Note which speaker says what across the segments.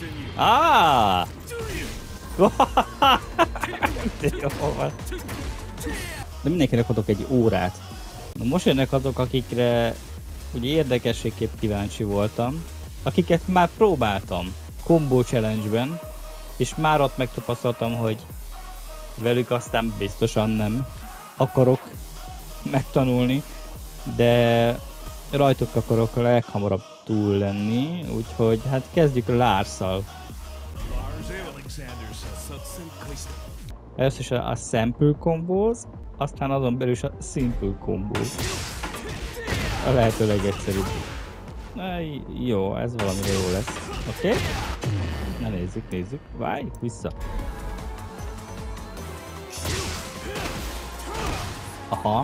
Speaker 1: Ah! De jó van. De mindenkinek adok egy órát. Na most jönnek azok, akikre ugye érdekességképp kíváncsi voltam, akiket már próbáltam Combo Challenge-ben, és már ott megtapasztaltam, hogy velük aztán biztosan nem akarok megtanulni, de rajtuk akarok leghamarabb túl lenni, úgyhogy hát kezdjük Lars-szal. Először is a Sample Combos, aztán azon belül is a Simple Combos. A lehető legegyszerűbb. Jó, ez valamire jó lesz. Oké? Okay? Na nézzük. Várj, vissza. Aha.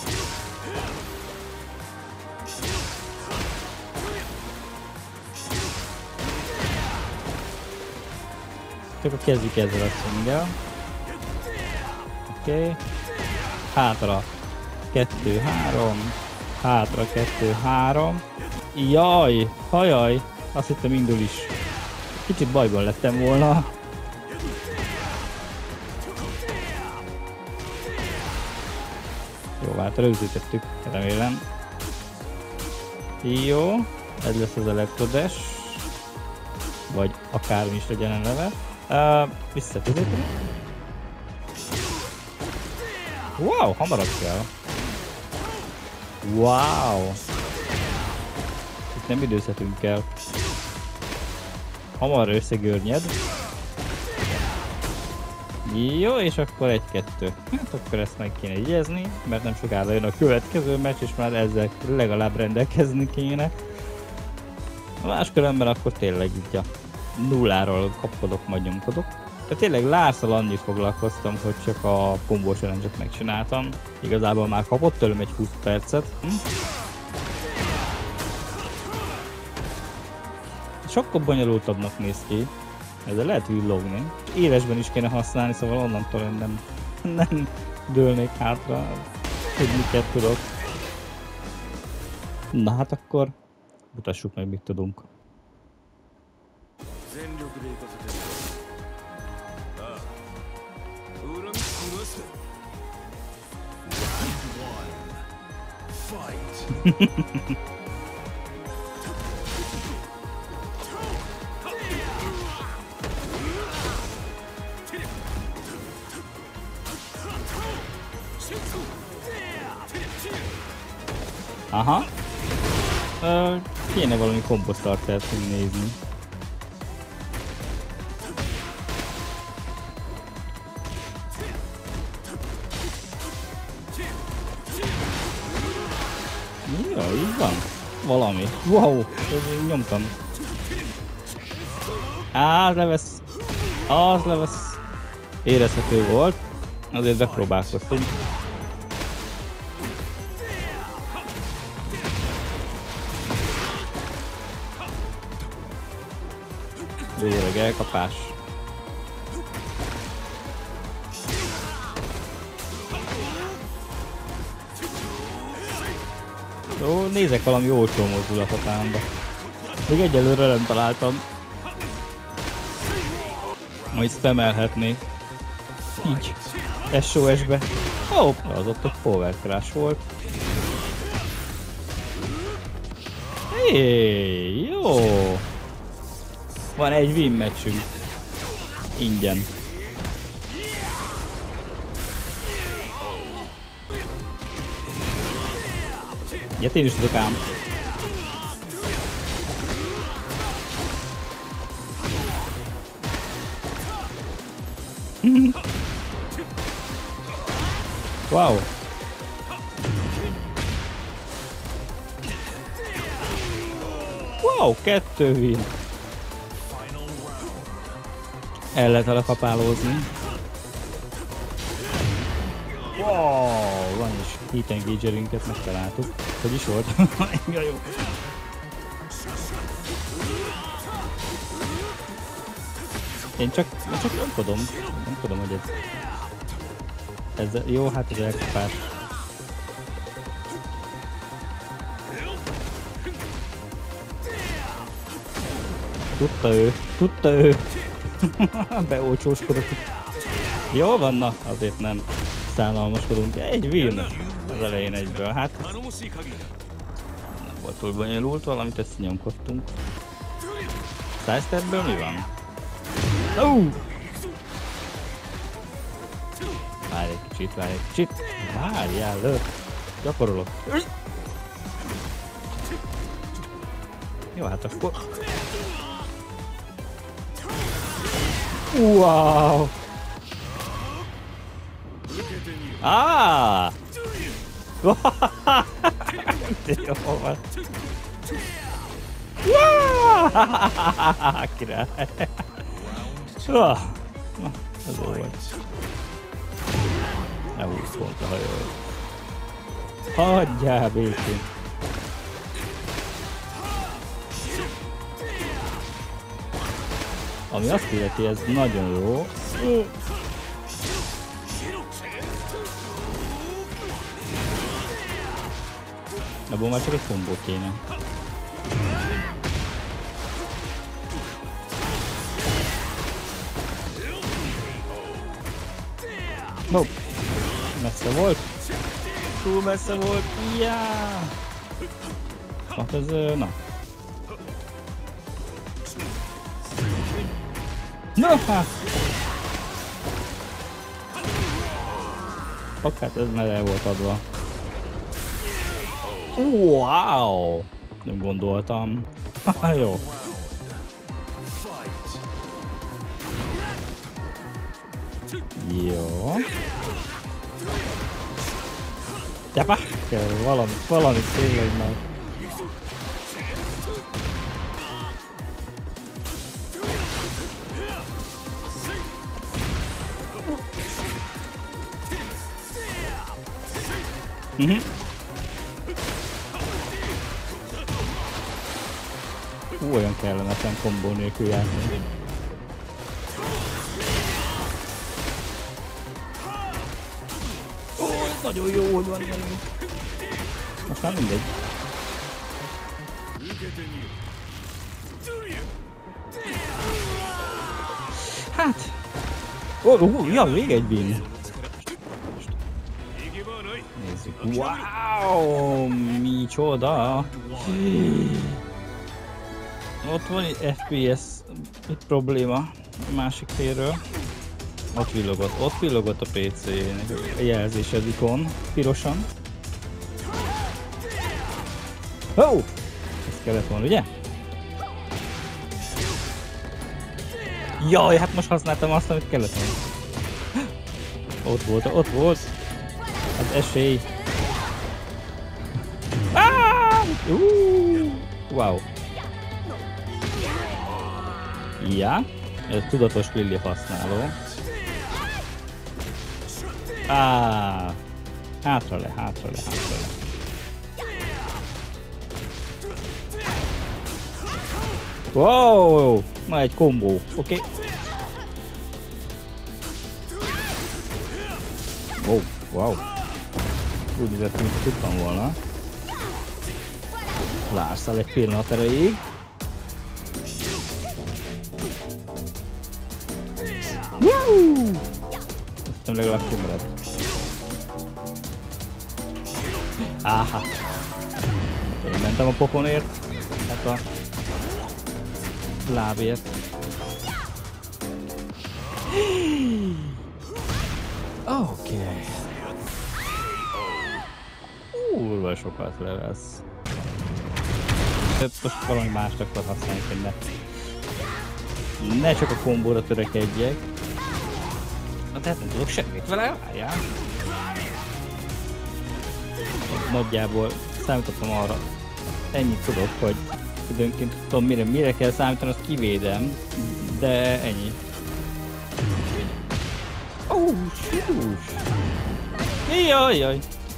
Speaker 1: Csak kezdjük ezzel a swinggel. Oké. Okay. Hátra. 2, 3. Hátra 2, 3. Jaj, hajaj. Azt hittem indul is. Kicsit bajban lettem volna. Jó, hát rögzítettük, remélem. Jó, ez lesz az Electrodash. Vagy akármi is legyen a neve. Visszatudjuk. Wow, hamarabb kell. Wow. Itt nem időzhetünk el. Hamar összegörnyed. Jó, és akkor 1-2. Hát akkor ezt meg kéne jegyezni, mert nem sokára jön a következő meccs, és már ezzel legalább rendelkezni kéne. Máskülönben akkor tényleg így a nulláról kapkodok, majd nyomkodok. De tényleg Lársszal annyit foglalkoztam, hogy csak a Combo Challenge-et megcsináltam. Igazából már kapott tőlem egy 20 percet. Sokkal bonyolultabbnak néz ki. Ezzel lehet villogni. Élesben is kéne használni, szóval onnantól én nem dőlnék hátra, hogy miket tudok. Na hát akkor mutassuk meg, mit tudunk. Aha. Kéne valami combo startert nézni. Jó, így van. Valami. Wow, nyomtam. Az levesz. Az levesz. Érezhető volt. Azért bepróbálkoztunk. Végleg elkapás. Jó, nézek valami olcsó mozdulatot ám, de még egyelőre nem találtam. Majd spamelhetnék. Így. SOS-be. Ó, az ott egy power crash volt. Hé, jó. Van egy win meccsünk. Ingyen. Ilyet én is tudok ám. Wow. Wow, 2 win. El lehet vele kapálózni. Wow, van is heat engagerünket megtaláltuk. Hogy is volt? Ja, jó. Én csak nem tudom, hogy ez jó, hát ez elkapás. Tudta ő. Beolcsóskodott. Jól van, na, azért nem szánalmaskodunk. Egy win az elején egyből, hát nem volt túl bonyolult, valamit összenyomkodtunk. Sidestepből mi van? Várj egy kicsit. Várjál, lőtt. Gyakorolok. Jó, hát akkor... Wow! Jó van. Király. Ez jó volt. Elhúz pont a hajót. Hagyjál békén. Ami azt illeti, ez nagyon jó. Abból már csak egy kombó kéne. No. Messze volt. Túl messze volt. Yeah. Hát ez, na. No, hát. Hát ez már el volt adva. Wow! Nem gondoltam. Jó. Jó. Gyapa! Kell valamit tényleg meg. Olyan kellemetlen kombó nélkül játszani. Nagyon jó, hogy van velünk. Most már mindegy. Hát. Ja, még egy win. Nézzük. Wow, micsoda. Ott van egy FPS itt probléma a másik félről. Ott villogott a PC-nek a jelzésed ikon, pirosan. Ez kellett volna, ugye? Jaj, hát most használtam azt, amit kellett volna. Ott volt. Az esély. Wow. Ja, ez tudatos Lili használó. Hátra le. Wow! Na egy kombó, oké. Wow. Úgy nézett, mint tudtam volna. Lárszál egy pillanat erejéig. Aztán legalább kimarad. Áhá. Én mentem a pofonért, hát a lábért. Oké. Úrva sokat levesz. Most valami mást akar használni, hogy ne csak a kombóra törekedjek. Na tehát nem tudok semmit vele, várjál. Nagyjából számítottam arra. Ennyit tudok, hogy időnként tudom mire kell számítani, azt kivédem. De ennyi. Sús! Jaj!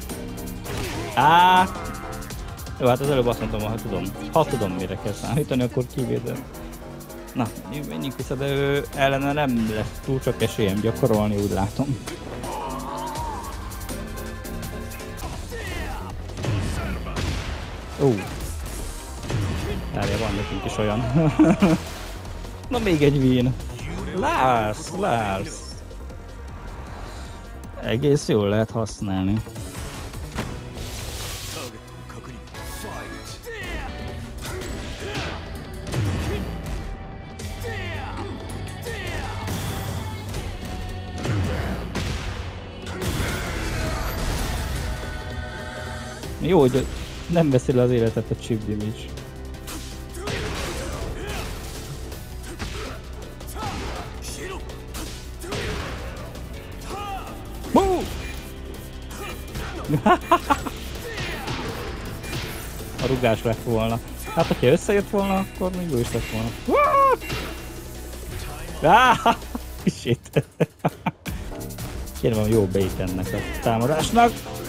Speaker 1: Jó, hát az előbb azt mondtam, ha tudom mire kell számítani, akkor kivédem. Na, menjünk vissza, de ő ellene nem lesz túl csak esélyem gyakorolni, úgy látom. Várjál, van nekünk is olyan. Na még egy win. Lars. Egész jól lehet használni. Jó, hogy nem veszi le az életet a chip damage. A rugás lett volna. Hát, hogyha összejött volna, akkor még jó is lett volna. Shit. Kérem, van jó bait ennek a támadásnak.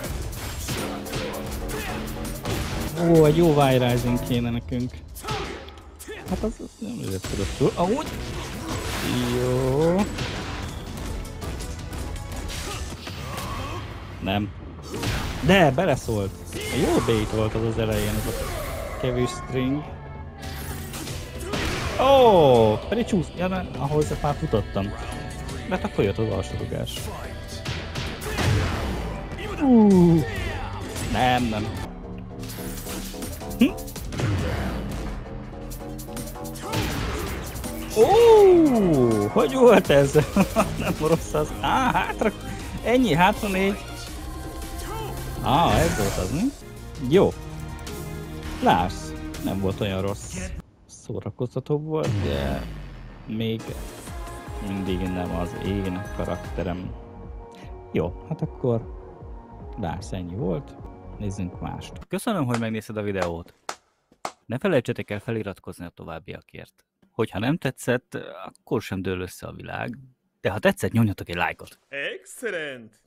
Speaker 1: Ó, egy jó Wire Rising kéne nekünk. Hát az nem lett tudott túl. Ahogy? Jó. Nem. De, beleszólt. Jó bait volt az elején, az a kevés string. Ó, pedig csúsz. Ja, ahhoz már futottam. De hát akkor jött az alsó rugás. Nem. Hogy volt ez? Nem rossz az. Hátra. Ennyi, hátra 4. Ez volt az, mi? Jó. Lars. Nem volt olyan rossz. Szórakoztató volt, de még mindig nem az én karakterem. Jó, hát akkor Lars ennyi volt. Nézzünk mást. Köszönöm, hogy megnézted a videót. Ne felejtsetek el feliratkozni a továbbiakért. Hogyha nem tetszett, akkor sem dől össze a világ. De ha tetszett, nyomjatok egy lájkot.
Speaker 2: Excellent!